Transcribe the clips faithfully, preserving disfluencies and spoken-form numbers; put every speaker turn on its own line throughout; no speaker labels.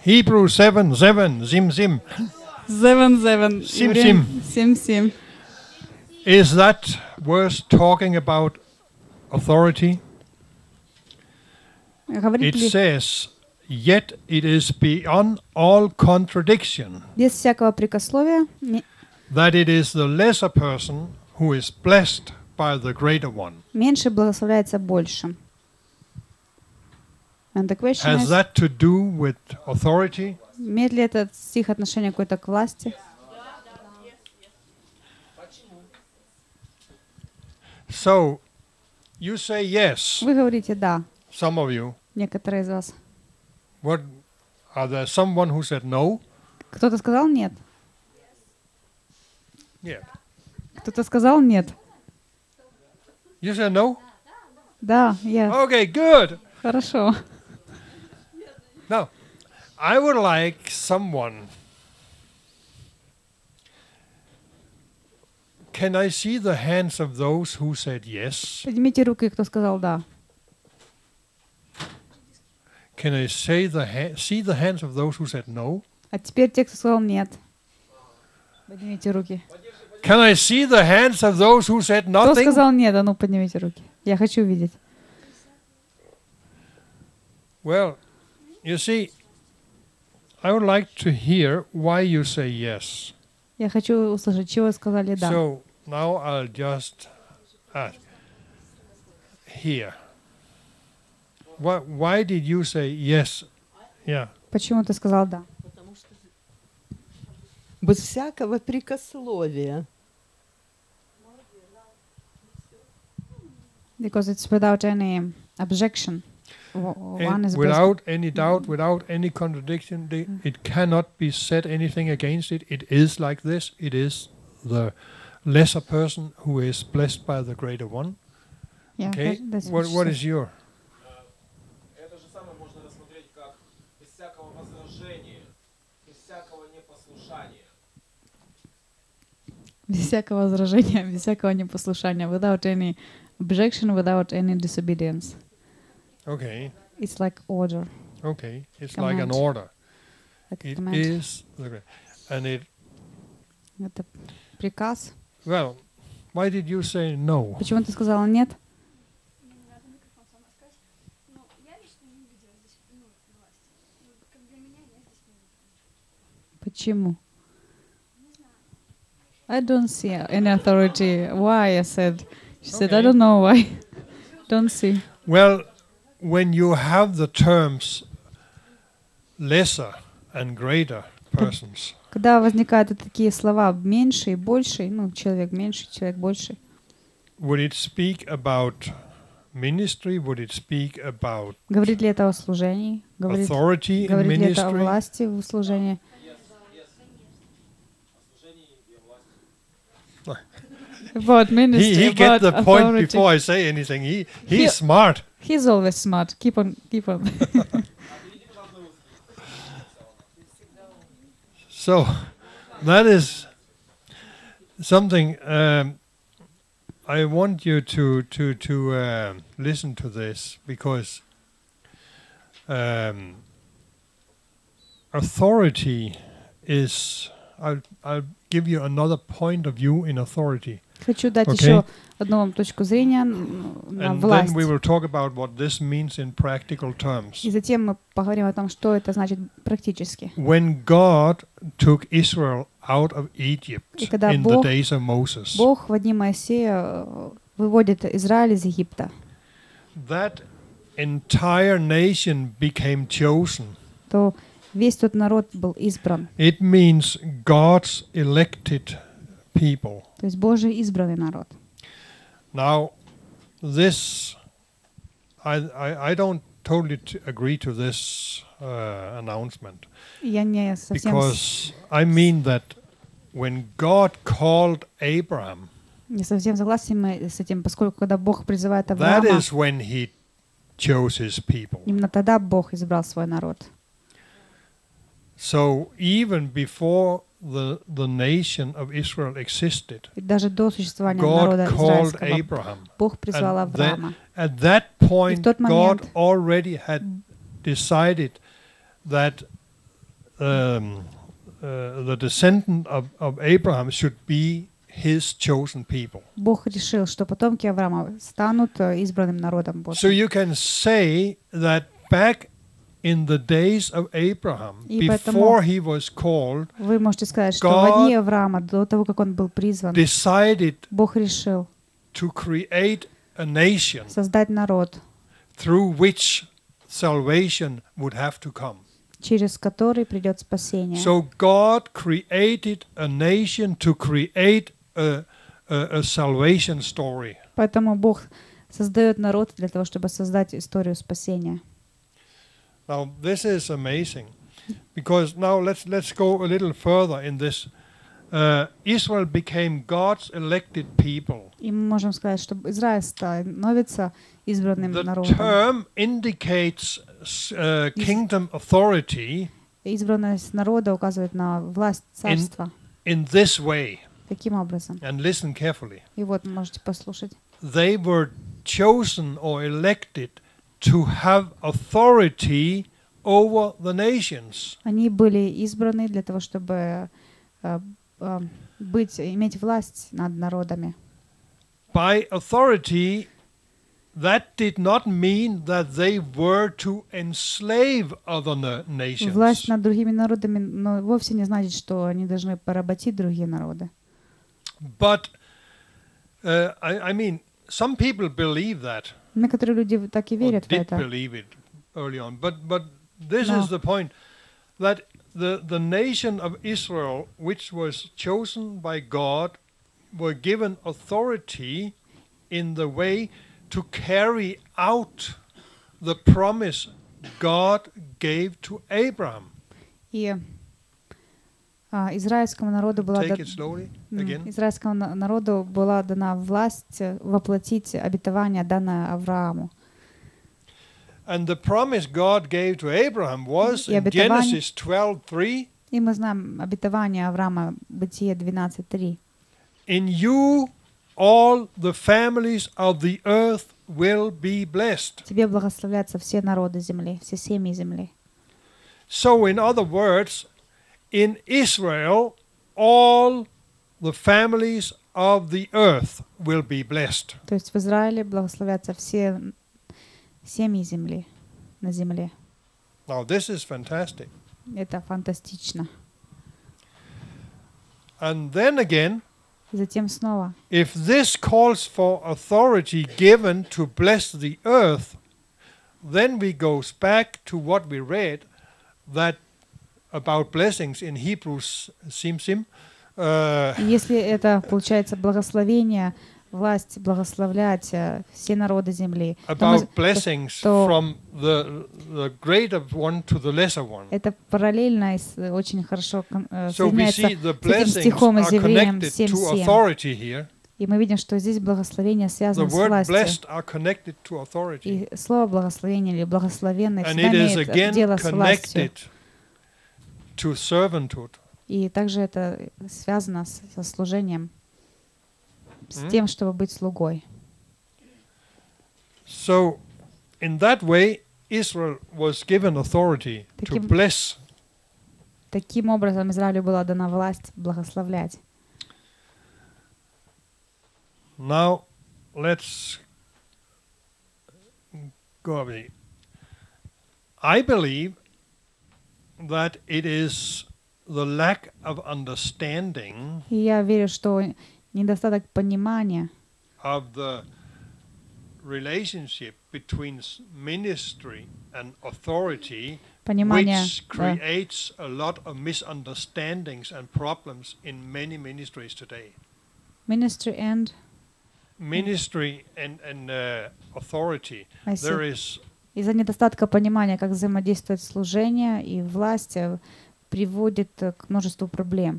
Hebrew seven, seven, zim, zim.
Seven, seven.
Sim,
Евреям
sim.
семь, семь.
Is that verse talking about authority?
Говорит
It
ли
says, yet it is beyond all contradiction
без всякого прикословия ме-
that it is the lesser person who is blessed by the greater one.
меньше благословляется большим? And the question
Has
is,
that to do with authority?
имеет ли этот стих отношение какое-то к власти?
So, you say yes,
Вы говорите «да»,
some of you.
некоторые из вас.
What, are there someone who said no?
Кто-то сказал «нет»,
Yeah.
кто-то сказал «нет».
You said no?
Да, я.
Okay, good.
Хорошо.
Now, I would like someone. Can I see the hands of those who said yes?
Поднимите руки, кто сказал «да».
Can I say the ha- see the hands of those who said no?
А теперь те, кто сказал «нет». Поднимите руки.
Can I see the hands of those who said
Кто
nothing?
сказал «нет», а ну поднимите руки. Я хочу увидеть.
Well, you see, I would like to hear why you say yes.
Я хочу услышать, чего вы сказали «да».
So now I'll just ask here. Why, why did you say yes? Yeah.
Почему ты сказал «да»?
Без всякого прикословия.
Because it's without any objection. W- One
And
is
without any doubt, without any contradiction, the, it cannot be said anything against it. It is like this. It is the lesser person who is blessed by the greater one.
Yeah,
Okay.
that- that's
What,
what
what
she
is your?
Это же самое можно рассмотреть как без всякого возражения, без всякого непослушания.
без всякого возражения, без всякого непослушания. Without any objection, without any disobedience.
Okay.
It's like order.
Okay. It's like an
Command.
order.
Like a
It
command.
is the great, and it.
Это приказ.
Well, why did you say no?
Почему ты сказала «нет»?
Мне не надо микрофон сама скажешь. Ну, я лично не видела здесь, ну, власти. Ну, как для меня, я здесь не видела.
Почему?
Не знаю.
I don't see any authority. Why? I said. She said, I
Okay.
don't know why. Don't see.
Well, when you have the terms lesser and greater persons,
Когда возникают вот такие слова «меньше» и «больше», ну, человек меньше, человек больше,
would it speak about ministry? Would it speak about
говорит ли это о служении? Говорит,
authority in
говорит ли это о
ministry?
власти в служении? About ministry,
He, he get
about
the point
authority.
before I say anything. He he's
He-
smart.
He's always smart. Keep on, keep on.
So that is something um, I want you to to to um listen to this, because um, authority is. I'll I'll give you another point of view in authority,
Хочу дать
Okay.
еще одну вам точку зрения н- на
and
власть.
then we will talk about what this means in practical terms.
И затем мы поговорим о том, что это значит практически.
When God took Israel out of Egypt
И когда
in the
Бог-
days of Moses,
Бог в дни Моисея э, выводит Израиль из Египта.
that entire nation became chosen.
То весь тот народ был избран.
It means God's elected people.
То есть Божий избранный народ.
Now, this, I, I, I don't totally t- agree to this uh, announcement,
И я не совсем... с-
because I mean that when God called Abraham,
Не совсем согласен мы с этим, поскольку когда Бог призывает
that
Авраама,
is when he chose his people.
именно тогда Бог избрал свой народ.
So even before the, the nation of Israel existed,
И даже до существования
God
народа
called
израильского
Abraham.
Бог призвал
And then-
Авраама.
At that point,
тот
God
момент-
already had decided that um, uh, the descendant of, of Abraham should be his chosen people.
Бог решил, что потомки Авраама станут э, избранным народом
So
Божьим.
you can say that back in the days of Abraham,
И поэтому-
before he was called,
Вы можете сказать, что
God
в дни Авраама, до того, как он был призван,
decided
Бог решил
to create a nation
создать народ,
through which salvation would have to come.
через который придет спасение.
So God created a nation to create a, a, a salvation story.
Поэтому Бог создает народ для того, чтобы создать историю спасения.
Now this is amazing, because now let's let's go a little further in this. Uh, Israel became God's elected people.
И мы можем сказать, что Израиль становится избранным
The
народом.
term indicates uh,
Is-
kingdom authority
Избранность народа указывает на власть царства.
in this way.
Таким образом.
And listen carefully.
И вот можете послушать.
They were chosen or elected to have authority over the nations.
Они были избраны для того, чтобы э, э, быть, иметь власть над народами.
By authority, that did not mean that they were to enslave other na- nations.
Власть над другими народами, но вовсе не значит, что они должны поработить другие народы.
But uh, I, I mean, some people believe that,
Некоторые люди так и
or
верят в
did
это.
believe it early on. But but this
No.
is the point, that the the nation of Israel, which was chosen by God, were given authority in the way to carry out the promise God gave to Abraham.
И а, израильскому народу была
Take
да-
it slowly
м,
again.
израильскому на- народу была дана власть э, воплотить обетование, данное Аврааму.
And the promise God gave to Abraham was
И
in
обетование-
Genesis twelve three.
И мы знаем обетование Авраама, Бытие двенадцать три.
In you all the families of the earth will be blessed.
Тебе благословлятся все народы земли, все семьи земли.
So in other words, in Israel all the families of the earth will be blessed.
То есть в Израиле благословятся все семьи земли, на земле.
Now this is fantastic.
Это фантастично.
And then again,
Затем снова,
if this calls for authority given to bless the earth, then we goes back to what we read that about blessings in Hebrews sim sim. Uh,
и если это получается благословение, власть благословлять э, все народы земли, то мы-
about blessings
то-
from the the greater one to the lesser one.
это параллельно и с- очень хорошо кон- э,
So we
соединяется
see the
с этим
blessings
стихом из
are
Евреям
connected
семь
to
семь.
authority here.
И мы видим, что здесь благословение
The
связано с
word
властью.
blessed are connected to authority.
И слово благословение или благословенный
And
всегда
it is
имеет
again
дело с властью.
connected to servanthood.
И также это связано с- со служением, с
М?
тем, чтобы быть слугой.
So, in that way, Israel was given authority to
Таким-
bless.
Таким образом Израилю была дана власть благословлять.
Now, let's go over it. I believe that it is the lack of understanding
И я верю, что недостаток понимания
of the relationship between s- ministry and authority,
понимания
which
да,
creates a lot of misunderstandings and problems in many ministries today.
ministry and
Ministry and, and uh, authority.
I see.
There is
из-за недостатка понимания, как взаимодействует служение и власть, э, приводит э, к множеству проблем.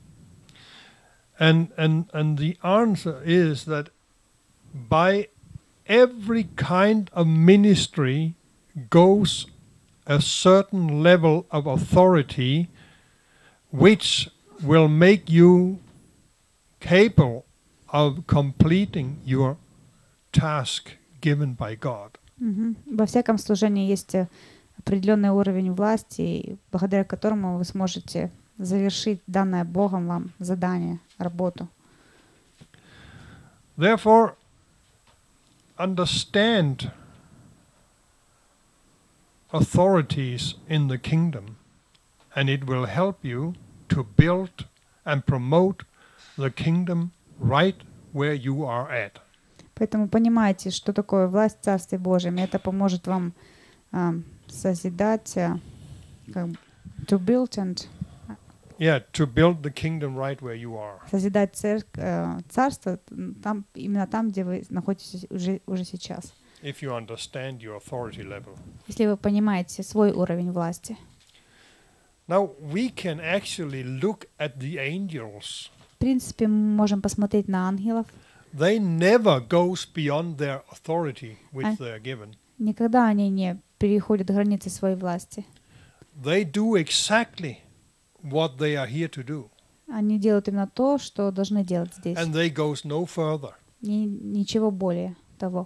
and and and the answer is that by every kind of ministry goes a certain level of authority which will make you capable of completing your task given by God.
Мгм. Во всяком служении есть э, определенный уровень власти, благодаря которому вы сможете завершить данное Богом вам задание, работу.
Therefore, understand authorities in the kingdom, and it will help you to build and promote the kingdom right where you are at.
Поэтому понимайте, что такое власть в Царстве Божьем, и это поможет вам а, созидать, а, как, to build and
Yeah, to build the kingdom right where you are.
созидать церк, э, царство там, именно там, где вы находитесь уже, уже сейчас.
If you understand your authority level.
Если вы понимаете свой уровень власти.
Now we can actually look at the angels.
В принципе, мы можем посмотреть на ангелов.
They never goes beyond their authority which
А-
they are given.
Никогда они не переходят границы своей власти.
They do exactly what they are here to do,
Они делают именно то, что должны делать здесь.
and they goes no further.
Ни- ничего более того.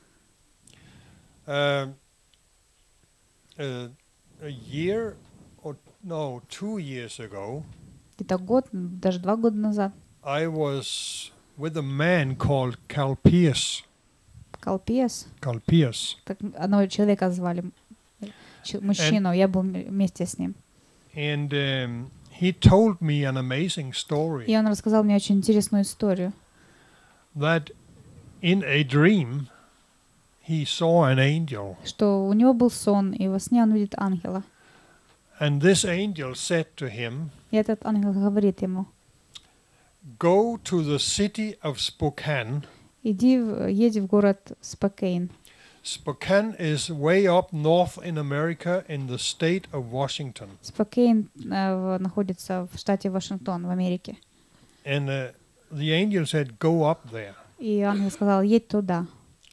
Uh, uh, a year or no, two years ago,
Где-то год, даже два года назад,
I was with a man called Cal Pierce.
Калпиес,
Cal Pierce.
так одного человека звали, ч- мужчину, я был м- вместе с ним.
And um, he told me an amazing story
И он рассказал мне очень интересную историю,
that in a dream he saw an angel,
что у него был сон, и во сне он видит ангела.
and this angel said to him,
И этот ангел говорит ему:
"Go to the city of Spokane."
иди, в- едь в город Спокейн.
Spokane is way up north in America in the state of Washington.
Спокейн э, в- находится в штате Вашингтон, в Америке.
And uh, the angel said, "Go up there."
И ангел сказал: едь туда.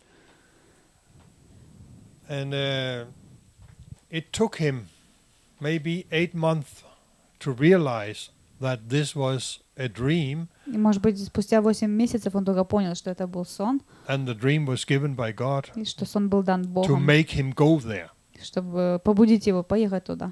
And uh, it took him maybe eight months to realize that this was a dream,
И, может быть, спустя восемь месяцев он только понял, что это был сон,
and the dream was given by God
и что сон был дан
to
Богом,
make him go there.
чтобы побудить его поехать туда.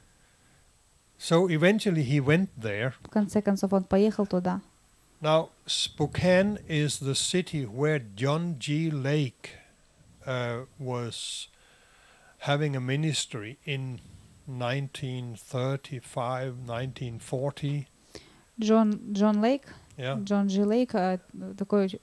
So eventually he went there.
В конце концов, он поехал туда.
Now, Spokane is the city where John G. Lake uh, was having a ministry in nineteen thirty-five, nineteen forty.
Джон, Джон Лейк,
Yeah.
Джон Джи Лейк, э, такой
He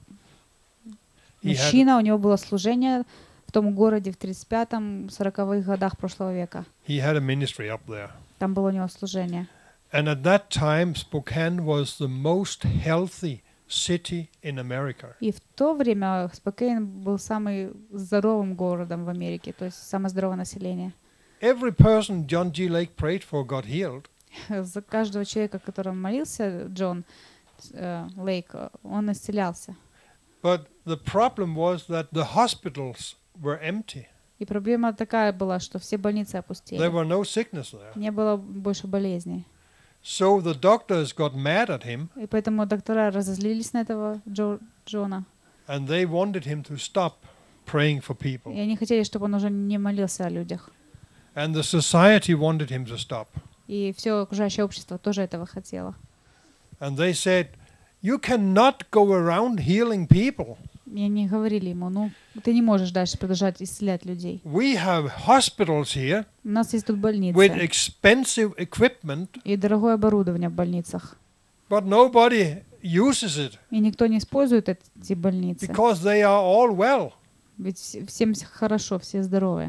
had,
мужчина, у него было служение в том городе в тридцать пятом сороковых годах прошлого века.
he had a ministry up there.
Там было у него служение.
And at that time, Spokane was the most healthy city in America.
И в то время Спокейн был самым здоровым городом в Америке, то есть самое здоровое население.
Every person John G. Lake prayed for got healed.
За каждого человека, которому молился Джон э, Лейк, э, он исцелялся.
But the problem was that the hospitals were empty.
И проблема такая была, что все больницы
There
опустели.
were no sickness there.
Не было больше болезней.
So the doctors got mad at him,
И поэтому доктора разозлились на этого Джо- Джона.
and they wanted him to stop praying for
И
people.
они хотели, чтобы он уже не молился о людях.
And the society wanted him to stop.
И все окружающее общество тоже этого хотело.
And they said, "You cannot go around healing people.
И они говорили ему: ну, ты не можешь дальше продолжать исцелять людей.
We have hospitals here
У нас есть тут
with
больницы
expensive equipment,
и дорогое оборудование в больницах.
but nobody uses it
И никто не использует эти больницы.
because they are all well.
Ведь вс- всем с- хорошо, все здоровые.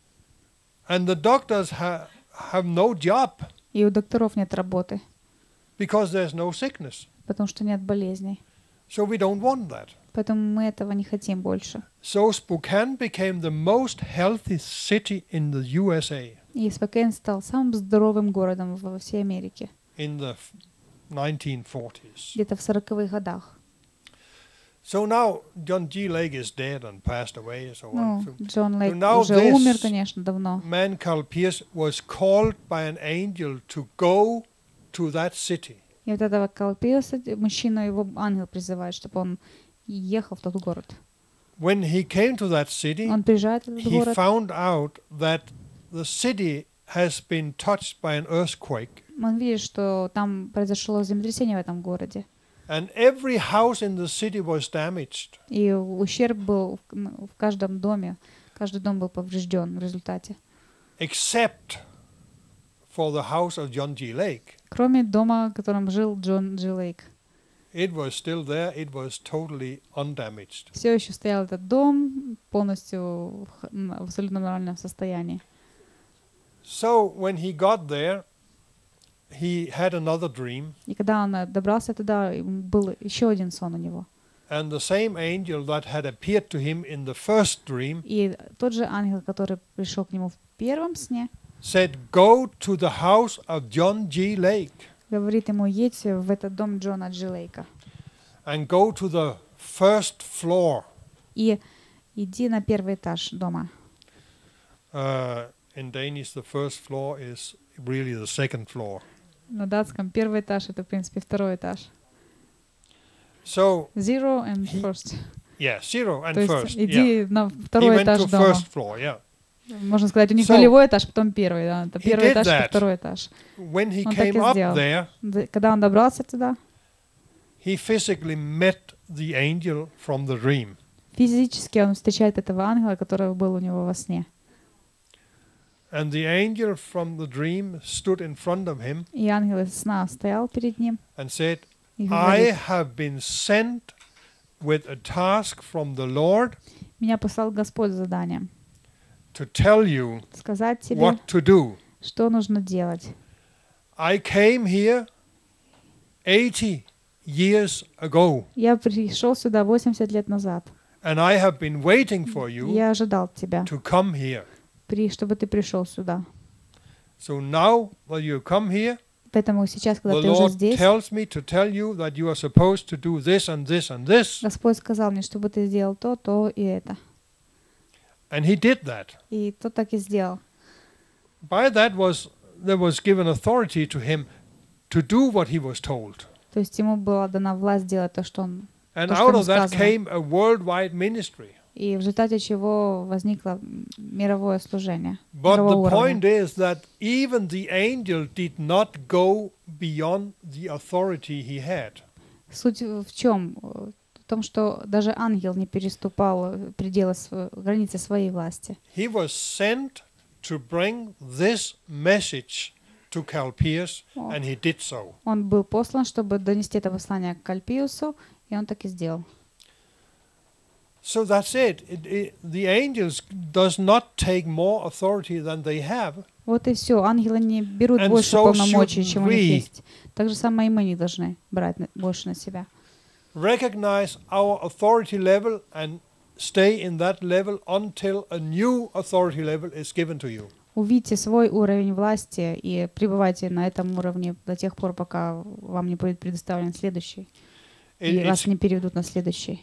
And the doctors ha- have no job
И у докторов нет работы,
because there's no sickness.
потому что нет болезней.
So we don't want that.
Поэтому мы этого не хотим больше.
So Spokane became the most healthy city in the U S A
И Спокейн стал самым здоровым городом во всей Америке.
in the f- nineteen forties.
Где-то в сороковых годах.
So now John G. Lake is dead and passed away and so
Ну,
on. So
Джон Лейк
now
уже
this-
умер, конечно, давно.
man Carl Pierce was called by an angel to go to that city.
И вот этого Калпиоса, мужчину, его ангел призывает, чтобы он ехал в тот город.
When he came to that city,
Он приезжает в этот
he
город,
found out that the city has been touched by an earthquake,
Он видит, что там произошло землетрясение в этом городе.
and every house in the city was damaged.
И ущерб был в, м, в каждом доме. Каждый дом был поврежден в результате.
Except for the house of John G. Lake.
Кроме дома, в котором жил Джон Джи Лейк.
It was still there, it was totally undamaged.
Все еще стоял этот дом полностью в, х- м, в абсолютно нормальном состоянии.
So when he got there, he had another dream,
И когда он э, добрался туда, м, был еще один сон у него.
and the same angel that had appeared to him in the first dream
И тот же ангел, который пришел к нему в первом сне,
said, "Go to the house of John G. Lake
говорит ему: едь в этот дом Джона Джи Лейка
and go to the first floor."
и иди на первый этаж дома.
Uh, in Danish, the first floor is really the second floor.
На датском первый этаж — это, в принципе, второй этаж.
So,
Zero and
He-
first.
yeah, zero and
То есть
first. Yeah.
иди на
He
второй
went
этаж
to
дома.
first floor, yeah.
Можно сказать, у них
So,
нулевой этаж, потом первый. Да? Это
he
первый
did
этаж, это
that.
второй этаж.
When he
Он так
came
и
up
сделал.
there,
Д- Когда он добрался туда,
he physically met the angel from the dream.
физически он встречает этого ангела, который был у него во сне.
And the angel from the dream stood in front of him
И ангел из сна стоял перед ним
and said,
и
"I
говорит:
have been sent with a task from the Lord
меня послал Господь с заданием
to tell you
сказать тебе,
what to do.
что нужно делать.
I came here eighty years ago,
Я пришел сюда восемьдесят лет назад.
and I have been waiting for you
Я ожидал тебя,
to come here.
при, чтобы ты пришел сюда.
So now that you come here,
Поэтому сейчас, когда
the
ты уже
Lord
здесь,
tells me to tell you that you are supposed to do this and this and this."
Господь сказал мне, чтобы ты сделал то, то и это.
And he did that.
И то так и сделал.
By that was there was given authority to him to do what he was told.
То есть ему была дана власть делать то, что он...
And
То, что
out
ему
of that
сказано.
came a worldwide ministry.
И в результате чего возникло м, мировое служение.
But
мирового
the
уровня.
point is that even the angel did not go beyond the authority he had.
Суть в чем? В том, что даже ангел не переступал э, пределы, св- границы своей власти.
He was sent to bring this message to Calpeus,
О.
and he did so.
Он был послан, чтобы донести это послание к Кальпиусу, и он так и сделал.
So that's it. It, it. The angels does not take more authority than they have.
Вот и все. Ангелы не берут
And
больше
so
полномочий,
should
чем у них
we.
есть. Так же самое и мы не должны брать на- больше на себя.
Recognize our authority level and stay in that level until a new authority level is given to you.
Увидьте свой уровень власти и пребывайте на этом уровне до тех пор, пока вам не будет предоставлен следующий,
It,
и вас
it's,
не переведут на следующий.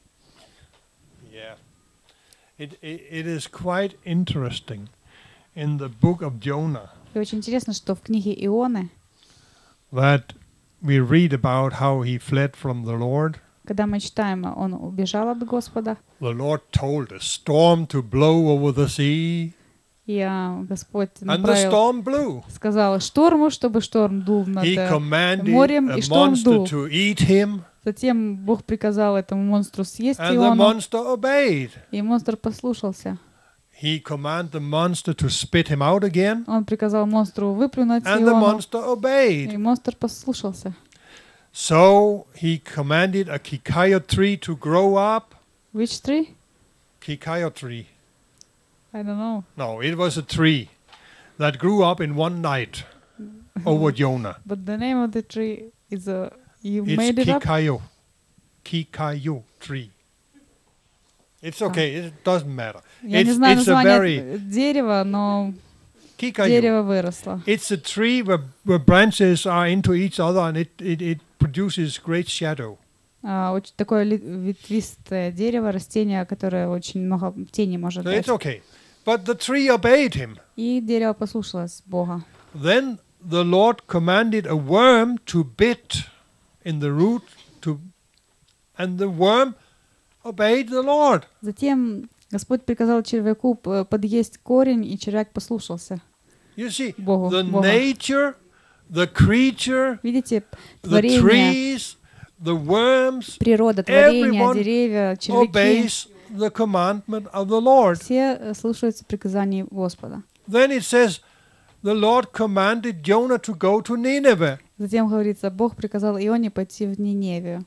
yeah. It, it, it is quite interesting in the book of Jonah
И очень интересно, что в книге Ионы,
that we read about how he fled from the Lord.
когда мы читаем, он убежал от Господа,
The Lord told a storm to blow over the sea,
и а, Господь
and the
направил,
storm blew.
сказал шторму, чтобы шторм дул над
He
э,
commanded
морем,
a
и шторм
monster
дул.
to eat him,
Затем Бог приказал этому монстру съесть
and the
Иону,
monster obeyed.
и монстр послушался.
He commanded the monster to spit him out again,
Он приказал монстру выплюнуть
and the
Иону,
monster obeyed.
и монстр послушался.
So he commanded a kikayo tree to grow up.
Which tree?
Kikayo tree.
I don't know.
No, it was a tree that grew up in one night over Jonah.
But the name of the tree is a... You
It's
made it up?
kikayo. Kikayo tree. It's okay. It doesn't matter.
Я не
It's-
знаю
it's a
название
very-
дерева, но
Kikayo.
дерево выросло.
It's a tree where, where branches are into each other, and it, it, it produces great shadow.
А, очень такое ли- ветвистое дерево, растение, которое очень много тени может
So
дать.
it's okay. But the tree obeyed him.
И дерево послушалось Бога.
Then the Lord commanded a worm to bit in the root, to, and the worm obeyed the Lord.
Затем Господь приказал червяку п- подъесть корень, и червяк послушался
You see,
Богу.
the
Бога.
nature, the creature,
Видите,
the
творение,
trees, the worms
природа, творение,
everyone
деревья, червяки,
obeys the commandment of the Lord.
все э, слушаются приказаний Господа.
Then it says, the Lord commanded Jonah to go to Nineveh.
Затем говорится, Бог приказал Ионе пойти в Ниневию,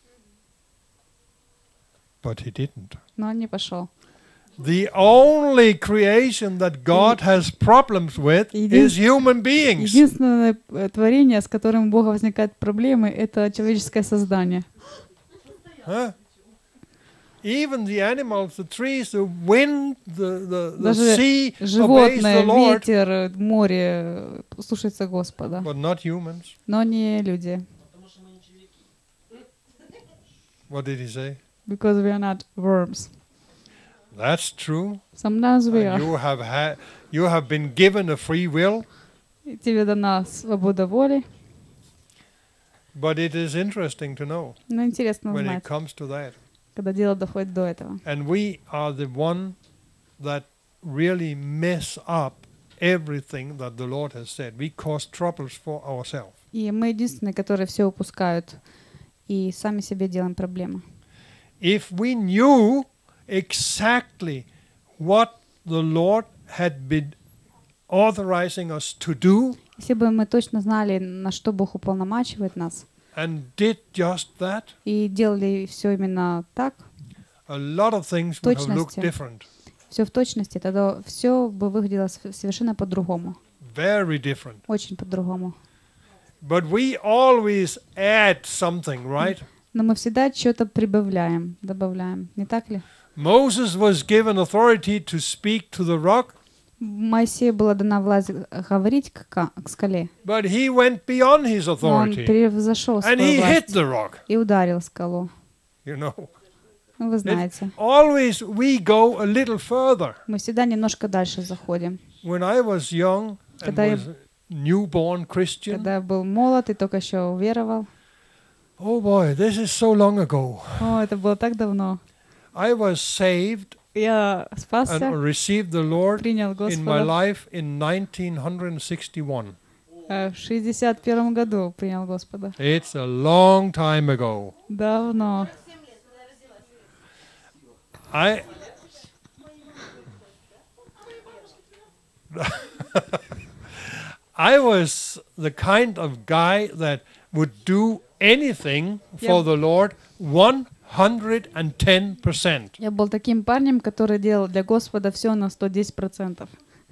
But he didn't.
но он не пошел.
The only creation that God has problems with
Един-
is human beings.
Единственное э, творение, с которым у Бога возникают проблемы, это человеческое создание.
Huh? Even the animals, the trees, the wind, the, the, the
Даже
sea obeys
животные,
the Lord,
ветер, э, море э, слушаются Господа,
but not humans.
но не люди.
Потому что мы не червяки.
What did he say?
Because we are not worms.
That's true.
Sometimes we
And
are.
you have had, you have been given a free will,
И тебе дана свобода воли.
but it is interesting to know
Но интересно
when it
узнать,
comes to that.
когда дело доходит до этого.
And we are the one that really mess up everything that the Lord has said. We cause troubles for ourselves.
И мы единственные, которые все упускают и сами себе делаем проблемы.
If we knew exactly what the Lord had been authorizing us to do
Если бы мы точно знали, на что Бог уполномачивает нас,
and did just that,
и делали все именно так,
a lot of things would have looked
Точности.
different.
все в точности, тогда все бы выглядело св- совершенно по-другому.
Very different.
Очень по-другому.
But we always add something, right?
Но мы всегда что-то прибавляем, добавляем. Не так ли?
Moses was given authority to speak to the rock,
Моисею была дана власть говорить к, ка- к скале,
but he went beyond his
но он
authority
превзошел
and
свою
he hit
власть
the rock,
и ударил скалу.
you know.
Ну, вы знаете,
Always we go a little further.
мы всегда немножко дальше заходим.
When I was young and
Когда я-
was a newborn Christian,
Когда я был молод и только еще уверовал,
oh boy, this is so long ago.
о, это было так давно.
I was saved
Я
and
спасся,
received the Lord
принял
in my
Господа.
life in nineteen sixty-one.
Э, В шестьдесят первом году принял Господа.
It's a long time ago.
Давно.
I I was the kind of guy that would do anything for
Yeah.
the Lord one hundred ten percent.
Я был таким парнем, который делал для Господа все на сто десять процентов.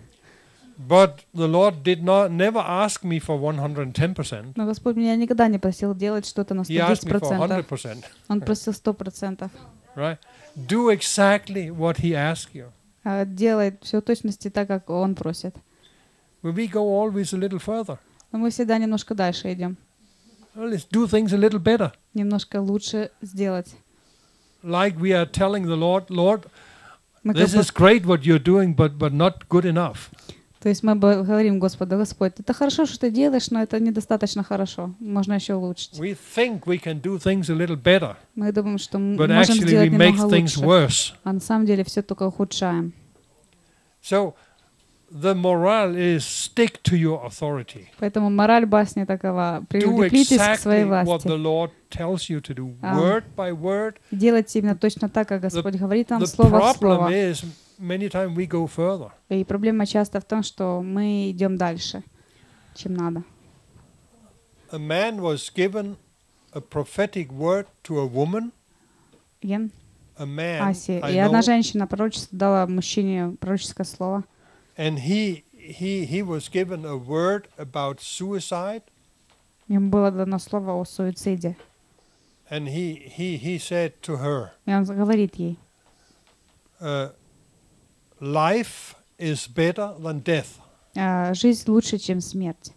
But the Lord did not never ask me for one hundred ten percent.
Но Господь меня никогда не просил делать что-то на сто
He asked
десять
me for one hundred
процентов.
percent,
Он просил сто процентов.
right? Do exactly what he asks you.
А делает все в точности так, как Он просит.
But we go always a little further.
Но мы всегда немножко дальше идем.
Well, let's do things a little better.
Немножко лучше сделать.
Like we are telling the Lord, Lord,
Мы как
this
бы-
is great what you're doing, but but not good enough.
то есть мы бы говорим Господу: Господь, это хорошо, что ты делаешь, но это недостаточно хорошо. Можно еще улучшить.
We think we can do things a little better,
Мы думаем, что мы
but
можем
actually we
сделать
make
немного
things
лучше.
worse.
А на самом деле все только ухудшаем.
So the morale is stick to your authority.
Поэтому мораль басни такова:
Do
прикрепитесь к своей
exactly what
власти.
the Lord tells you to do,
А.
word by word.
Делайте именно точно так, как Господь говорит нам,
The
слово в
problem
слово.
is many times we go further.
И проблема часто в том, что мы идем дальше, чем надо.
A man was given a prophetic word to a woman.
Ген,
A man,
Аси.
I
И одна
know,
женщина пророчество дала мужчине пророческое слово.
and he he he was given a word about suicide,
Ему было дано слово о суициде.
and he he he said to her,
И он говорит ей:
uh, "Life is better than death."
«А, жизнь лучше, чем смерть.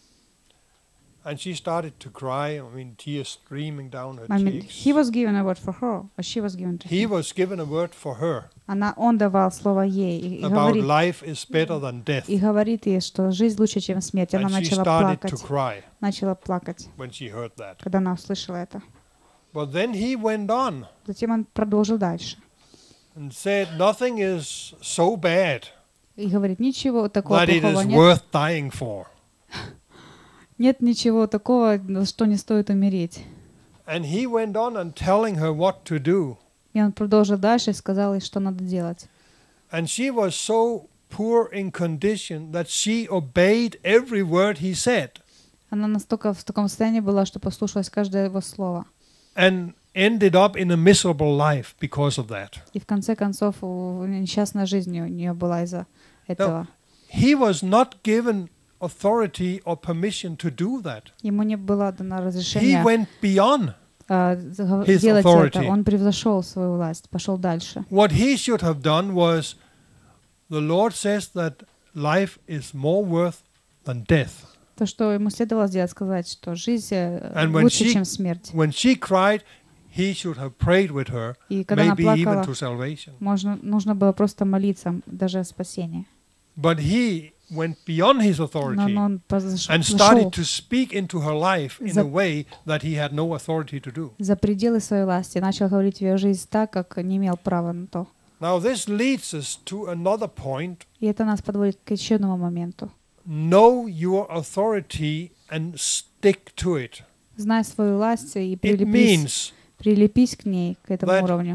And she started to cry. I mean, tears streaming down her
I mean,
cheeks.
he was given a word for her, or she was given to
He
him.
was given a word for her
Она, он давал слово ей и, и
about
говорит,
life is better than death.
и говорит ей, что жизнь лучше, чем смерть. Она
And she
начала
started to
плакать,
cry
начала плакать,
when she heard that.
когда она услышала это.
But then he went on.
Затем он продолжил дальше.
and said, nothing is so bad
И говорит, ничего такого
that it
плохого
is
нет.
worth dying for.
Нет ничего такого, на что не стоит умереть.
And he went on and telling her what to do.
И он продолжил дальше и сказал ей, что надо делать.
And she was so poor in condition that she obeyed every word he said
Она настолько в таком состоянии была, что послушалась каждое его слово.
and ended up in a miserable life because of that.
И в конце концов у- несчастная жизнь у нее была из-за этого.
He was not given authority or permission to do that.
Ему не было дано
He
разрешение
went beyond.
а, заг-
his
делать
authority.
это. Он превзошел свою власть, пошел дальше.
What he should have done was, the Lord says that life is more worth than death.
То, что ему следовало сделать, сказать, что жизнь э,
And when
лучше,
she-
чем смерть.
When she cried, he should have prayed with her,
И когда она
maybe even
плакала,
to salvation.
можно, нужно было просто молиться, даже о спасении.
But he went beyond his
Но
authority
он позаш-
and
зашел
started to speak into her life in
За-
a way that he had no authority to do.
за пределы своей власти, начал говорить в ее жизнь так, как не имел права на то.
Now this leads us to another point.
И это нас подводит к еще одному моменту.
Know your authority and stick to it.
Знай свою власть и
It
прилепись,
means
прилепись к ней, к этому
that-
уровню.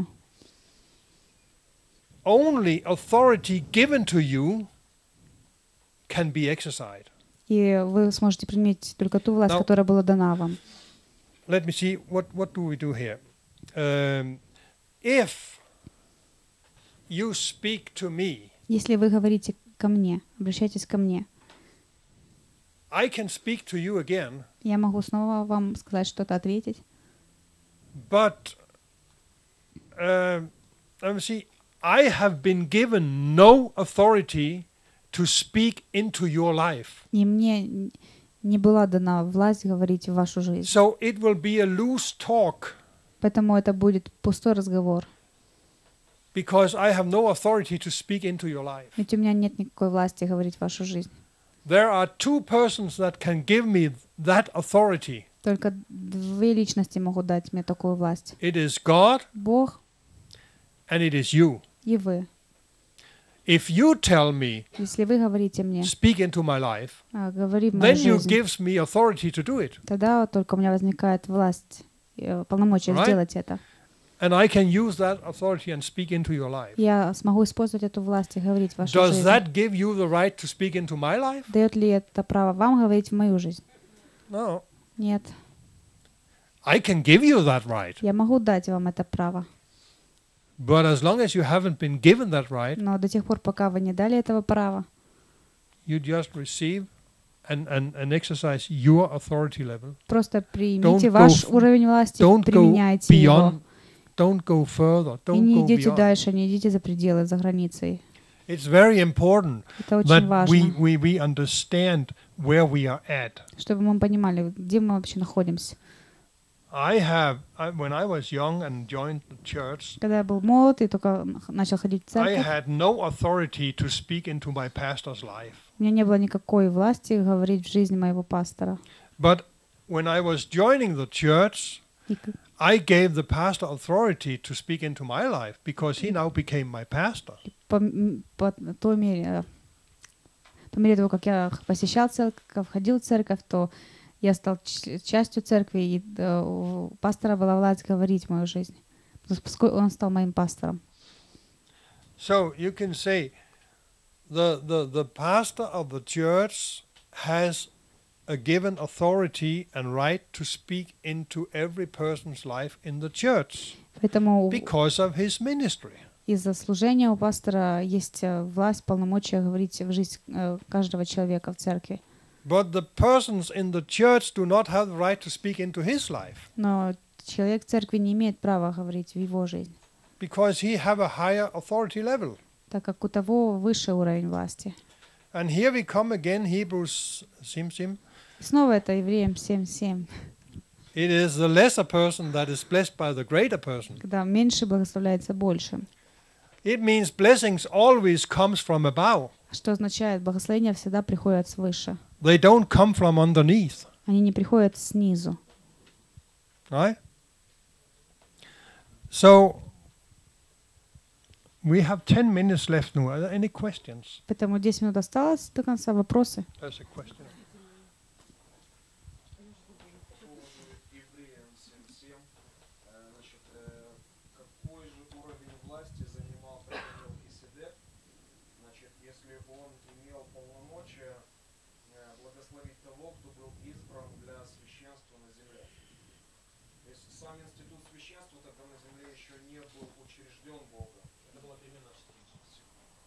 only authority given to you can be exercised.
И вы сможете применить только ту власть,
Now-
которая была дана вам.
Let me see, what, what do we do here? Um, if you speak to me,
Если вы говорите ко мне, обращайтесь ко мне,
I can speak to you again,
я могу снова вам сказать что-то, ответить.
but um, let me see, I have been given no authority to speak into your life.
И мне н- не была дана власть говорить в вашу жизнь.
So it will be a loose talk
Поэтому это будет пустой разговор.
because I have no authority to speak into your life.
Ведь у меня нет никакой власти говорить в вашу жизнь.
There are two persons that can give me that authority.
Только две личности могут дать мне такую власть.
It is God
Бог
and it is you.
и вы.
If you tell me,
Если вы говорите мне,
speak into my life,
а, говори в мою
then you
жизнь,
gives me authority to do it.
тогда только у меня возникает власть, э, полномочия
Right.
сделать это.
And I can use that authority and speak into your life.
Я смогу использовать эту власть и говорить в вашу
Does
жизнь.
that give you the right to speak into my life?
Дает ли это право вам говорить в мою жизнь?
No.
Нет.
I can give you that right.
Я могу дать вам это право.
But as long as you haven't been given that right,
Но до тех пор, пока вы не дали этого права,
you just receive and, and, and exercise your authority level.
просто примите
Don't
ваш
go f-
уровень власти,
Don't go
применяйте его.
beyond. Don't go further.
И
Don't
не
go
идите
beyond.
дальше, не идите за пределы, за границей.
It's very important
Это очень
that
важно,
we, we, we understand where we are at.
чтобы мы понимали, где мы вообще находимся.
I have, I, when I was young and joined the church,
Когда я был молод и только начал ходить в
I
церковь,
had no authority to speak into my pastor's life.
у меня не было никакой власти говорить в жизни моего пастора.
But when I was joining the church,
И к-
I gave the pastor authority to speak into my life because he now became my pastor.
по, м- по той мере, э, по мере того, как я посещал церковь, ходил в церковь, то я стал ч- частью церкви, и э, у пастора была власть говорить в мою жизнь, поскольку он стал моим пастором.
So you can say the, the, the pastor of the church has a given authority and right to speak into every person's life in the church
Поэтому
because of his ministry.
из-за служения у пастора есть э, власть, полномочия говорить в жизнь э, каждого человека в церкви.
But the persons in the church do not have the right to speak into his life
Но человек в церкви не имеет права говорить в его жизнь,
because he have a higher authority level.
так как у того выше уровень власти.
And here we come again, Hebrews sim sim.
И снова это Евреям семь семь,
It is the lesser person that is blessed by the greater person.
когда меньше благословляется больше.
It means blessings always comes from above.
Что означает, благословения всегда приходят свыше.
They don't come from underneath,
Они не приходят снизу.
right? So We have ten minutes left now. Are there any questions?
Поэтому десять минут осталось до конца. Вопросы?
There's a question.
Евреям семь семь, э, значит, э, какой же уровень власти занимал тогда Мелхиседек? Значит, если он имел полномочия э, благословить того, кто был избран для священства на земле. То есть сам институт священства тогда на земле еще не был учрежден Богом. Это была перемена в четырнадцать.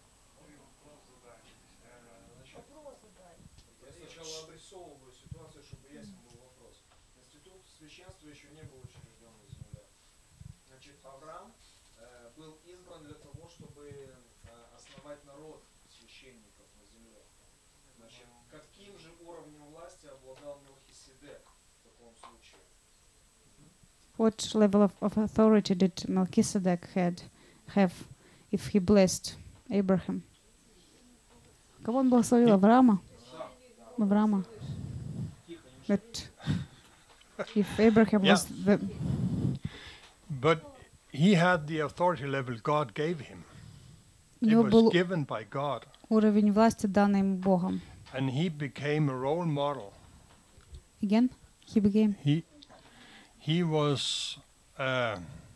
Я сначала обрисовываю ситуацию, чтобы ясен был вопрос. Институт священства еще не был учрежден на земле. Значит, Авраам э, был избран для того, чтобы э, основать народ священников на земле. Значит, каким же уровнем власти обладал Мелхиседек в таком случае?
What level of, of authority did Melchizedek had have if he blessed Abraham? Кого он благословил? Авраама? Авраама. But if Abraham
Yeah.
was the,
But he had the authority level God gave him.
у
It
него
was
был
given by God.
уровень власти, данный ему Богом.
And he became a role model.
Again, he became.
He he was uh,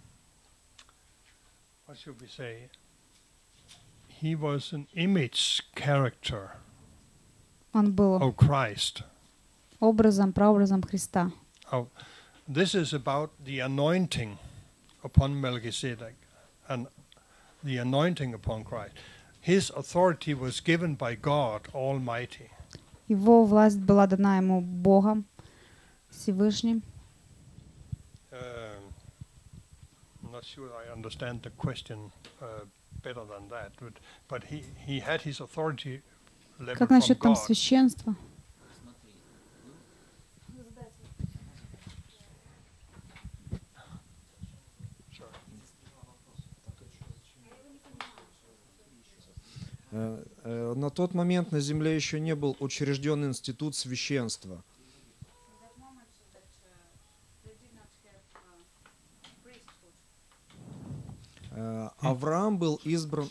what should we say? He was an image character
Он был
of Christ.
образом, прообразом Христа.
Of, this is about the anointing upon Melchizedek and the anointing upon Christ. His authority was given by God Almighty.
Его власть была дана ему Богом Всевышним.
Uh, I'm not sure I understand the question uh, better than that, but, but he, he had his authority level
Как
from
насчет там
God.
священства?
Э, э, На тот момент на земле еще не был учрежден институт священства. Э, Авраам был избран.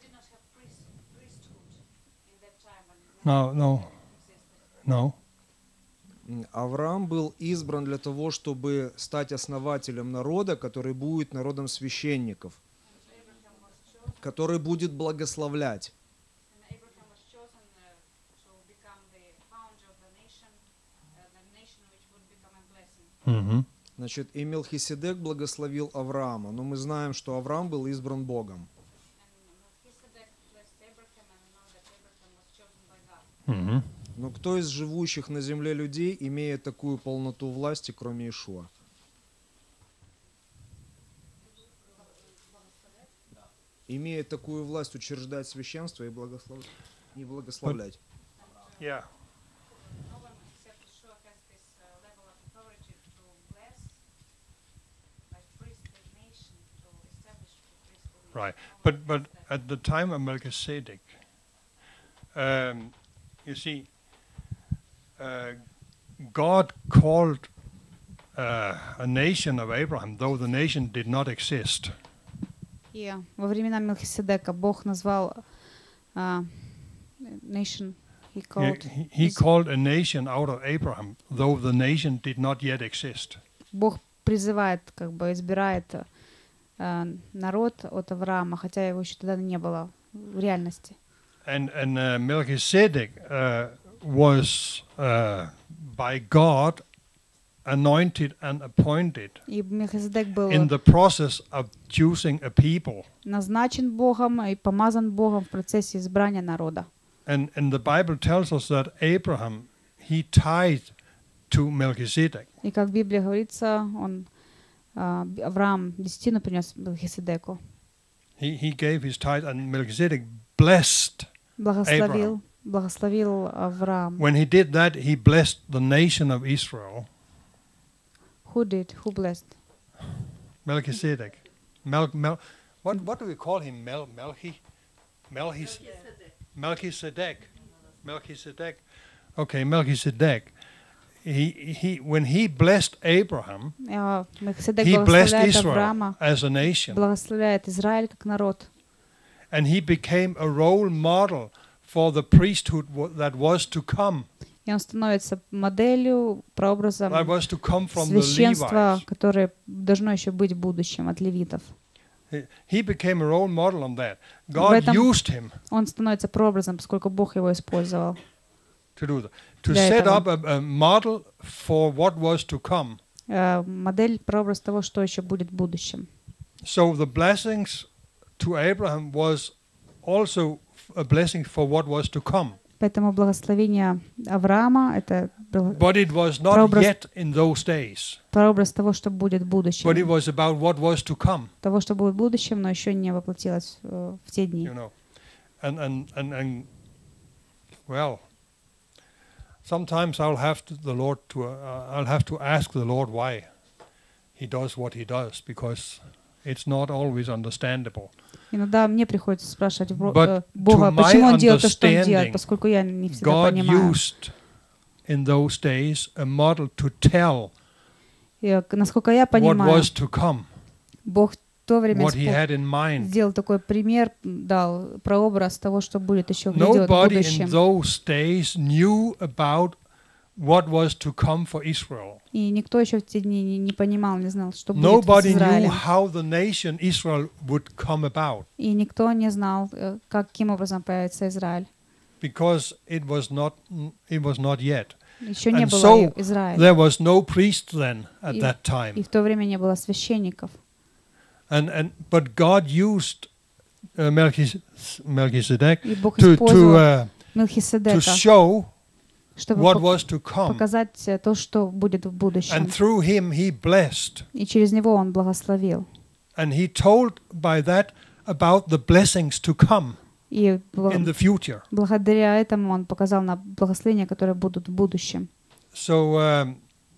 No, no, no.
М, Авраам был избран для того, чтобы стать основателем народа, который будет народом священников, который будет благословлять.
Mm-hmm.
Значит, и Мелхиседек благословил Авраама, но мы знаем, что Авраам был избран Богом.
Mm-hmm.
Но кто из живущих на земле людей имеет такую полноту власти, кроме Иешуа? Имеет такую власть учреждать священство и благослов... не благословлять.
Yeah. Right. But but at the time of Melchizedek, um, you see, uh, God called uh, a nation of Abraham, though the nation did not exist.
И во времена Мелхиседека Бог назвал а, nation, he
He,
called,
he, he called a nation out of Abraham, though the nation did not yet exist.
Бог призывает, как бы избирает а, народ от Авраама, хотя его еще тогда не было в реальности.
And and uh, Melchizedek uh, was uh, by God anointed and appointed
И Мелхиседек был
in the process of choosing a people.
назначен Богом и помазан Богом в процессе избрания народа.
And and the Bible tells us that Abraham, he tithed to Melchizedek.
И как в Библии говорится, он а, Авраам десятину принес Мелхиседеку,
He he gave his tithe, and Melchizedek blessed.
благословил, благословил Авраам.
When he did that, he blessed the nation of Israel.
Who did? Who blessed?
Melchizedek. Mel, Mel, what what do we call him? Mel, Melchi? Melchis, Melchizedek. Melchizedek. Okay, Melchizedek. He he when he blessed Abraham,
А, Мелхиседек
he blessed
благословляет
Israel
Авраама,
as a nation.
благословляет Израиль как народ.
and he became a role model for the priesthood wa- that was to come,
И он становится моделью, прообразом
that was to come from the
священства,
Levites.
которое должно еще быть в будущем от левитов.
He he became a role model on that. God
этом-
used him
Он становится прообразом, поскольку Бог его использовал.
to do that, to
Для
set
этого.
up a, a model for what was to come.
Э, Модель, прообраз того, что еще будет в будущем.
So the blessings to Abraham was also a blessing for what was to come.
Поэтому благословение Авраама — это был
But it was not
Прообраз-
yet in those days.
прообраз того, что будет в будущем.
But it was about what was to come,
Того, что будет в будущем, но еще не воплотилось э, в те дни.
you know. And and and and well, sometimes I'll have to, the Lord to uh, I'll have to ask the Lord why he does what he does, because it's not always understandable.
Иногда мне приходится спрашивать Бо-
But
э, Бога,
to my
почему Он делает то, что Он
understanding,
делает, поскольку я не всегда
God
понимаю.
used in those days a model to tell
И, э, насколько я
what
понимаю,
was to come,
Бог в то время
what he
спо-
had in mind.
сделал такой пример, дал прообраз того, что будет еще грядет в
Nobody in
будущем.
those days knew about what was to come for Israel.
И никто еще в те дни не, не понимал, не знал, что будет с
Nobody knew
Израилем.
how the nation Israel would come about,
И никто не знал, э, каким образом появится Израиль.
because it was not it was not yet.
Еще не
And
было
so
и- Израиля.
There was no priest then at
И-
that
И
time.
в то время не было священников.
And and but God used uh, Melchis- Melchizedek
И Бог
to to
использовал
uh, to
Мелхиседека,
show
чтобы
what
пок-
was to come,
показать э, то, что будет в будущем.
and through him he blessed,
И через него Он благословил.
and he told by that about the blessings to come
И бл-
in the future.
благодаря этому Он показал нам благословения, которые будут в будущем.
So um,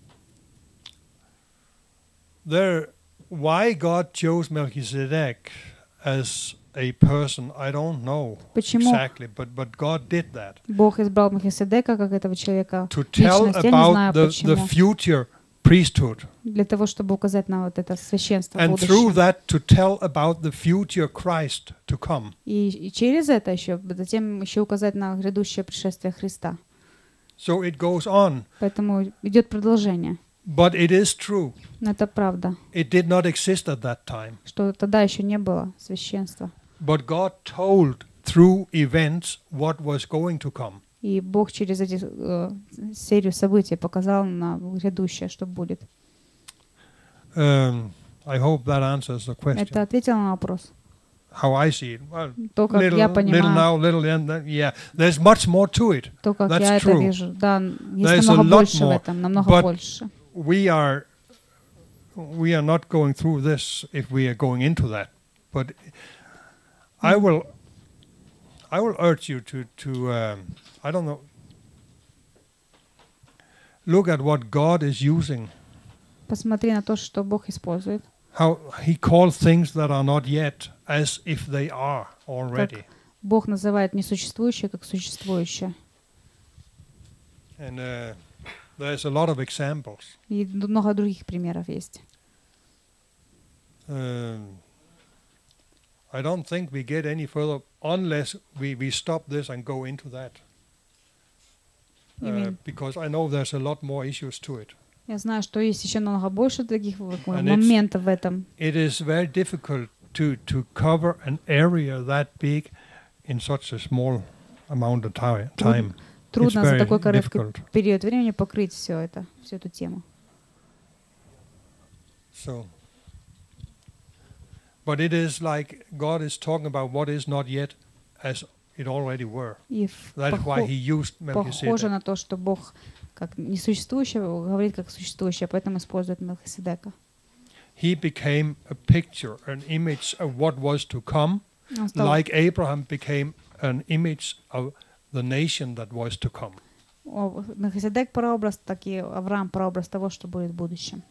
there, why God chose Melchizedek as a person, I don't know
Почему
exactly, but but God did that
Бог избрал Мелхиседека как этого человека,
to tell
личность? Я не знаю,
about the the
почему.
future priesthood,
Для того, чтобы указать на вот это священство в
and through
будущем.
that to tell about the future Christ to come.
И, и через это еще, затем еще указать на грядущее пришествие Христа.
So it goes on,
Поэтому идет продолжение.
but it is true.
Но это правда,
It did not exist at that time,
что тогда еще не было священства.
but God told through events what was going to come.
И Бог через эти э, серию событий показал на грядущее, что будет.
Um, I hope that answers the question.
Это ответило на вопрос.
How I see it. Well,
То, как
little,
я
little
понимаю,
now, little then. then, Yeah, there's much more to it.
то, как
that's
я это
true.
вижу. Да,
There's
есть
a
намного
lot
больше в
more,
этом, намного
but-
больше.
We are, we are not going through this if we are going into that. But I will, I will urge you to to um, I don't know. Look at what God is using.
Посмотри на то, что Бог использует.
How He calls things that are not yet as if they are already.
Бог называет несуществующее как существующее.
And uh, there's a lot of examples.
И много других примеров есть.
Um, I don't think we get any further unless we, we stop this and go into that.
You
Uh,
mean-
because I know there's a lot more issues to it.
Я знаю, что есть еще намного больше таких вот
And it's-
моментов в этом.
It is very difficult to, to cover an area that big in such a small amount of ti- time. It's
Трудно за
very
такой короткий
difficult.
период времени покрыть все это, всю эту тему.
So, but it is like God is talking about what is not yet as it already were.
И в-
That is why
похо-
He used
похоже
Melchizedek.
на то, что Бог как несуществующее говорит как существующее, поэтому использует Мелхиседека.
He became a picture, an image of what was to come,
Он стал,
like Abraham became an image of the nation that was to come.
о, Мелхиседек прообраз, так и Авраам прообраз того, что будет в будущем.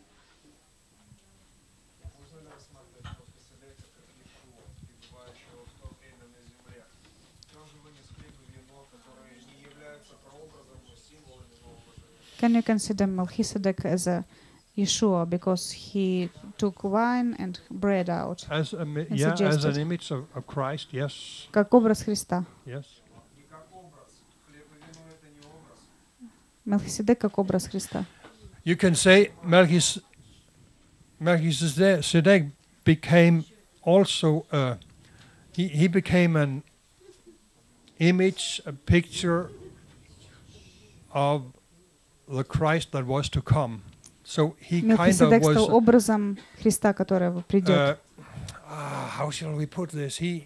Можно ли рассматривать Мелхиседека как Иешуа, пребывающего в то время на земле? Чем же вы несли бы вино, которое не является прообразом, но символами Нового Завета?
Can you consider Melchizedek as a Yeshua because he took wine and bread out,
As a, mi-
And
yeah, as an
suggested.
image of, of Christ, yes,
как образ Христа.
yes.
И как образ. Хлеб и вино это не образ.
Мелхиседек как образ Христа.
You can say Melchis- Melchizedek became also a, he, he became an image, a picture of the Christ that was to come. So he kind of
Мелхиседек
was,
стал образом Христа, который придет.
uh, ah, how shall we put this? He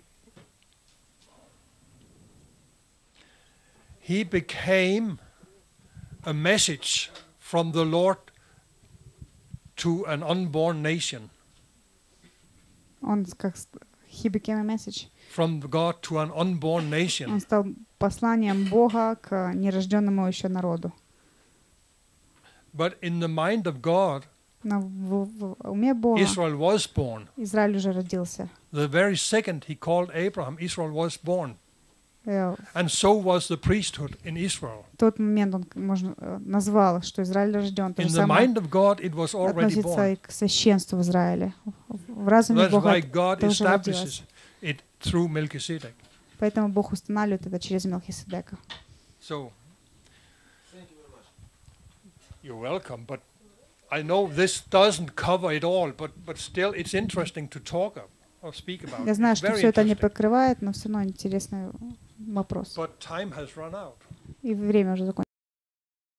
he became a message from the Lord to an unborn nation,
Он как с- he became a message.
from God to an unborn
Он
nation.
стал посланием Бога к нерожденному еще народу.
But in the mind of God,
Но в, в уме Бога
Israel was born.
Израиль уже родился.
The very second he called Abraham, Israel was born.
Э,
And so was the priesthood in Israel.
В тот момент он можно, э, назвал, что Израиль рожден. То
In
же
the
самое
mind of God, it was already
относится
born.
и к священству в Израиле. В разуме
That's
Бога
why
это
God
тоже
establishes
родилось.
it through Melchizedek.
Поэтому Бог устанавливает это через Мелхиседека.
So, you're welcome, but I know this doesn't cover it all, but, but still it's interesting to talk of, or speak about.
Я знаю,
It's
что
very
все это не
interesting.
покрывает, но все равно интересный вопрос.
But time has run out.
И время уже закончилось.